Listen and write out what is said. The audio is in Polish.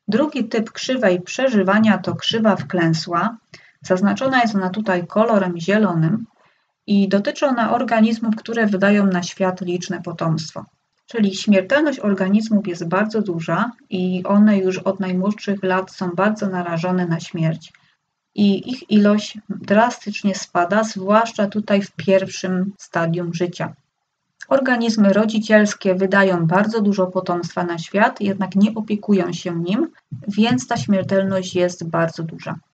Drugi typ krzywej przeżywania to krzywa wklęsła. Zaznaczona jest ona tutaj kolorem zielonym i dotyczy ona organizmów, które wydają na świat liczne potomstwo. Czyli śmiertelność organizmów jest bardzo duża i one już od najmłodszych lat są bardzo narażone na śmierć. I ich ilość drastycznie spada, zwłaszcza tutaj w pierwszym stadium życia. Organizmy rodzicielskie wydają bardzo dużo potomstwa na świat, jednak nie opiekują się nim, więc ta śmiertelność jest bardzo duża.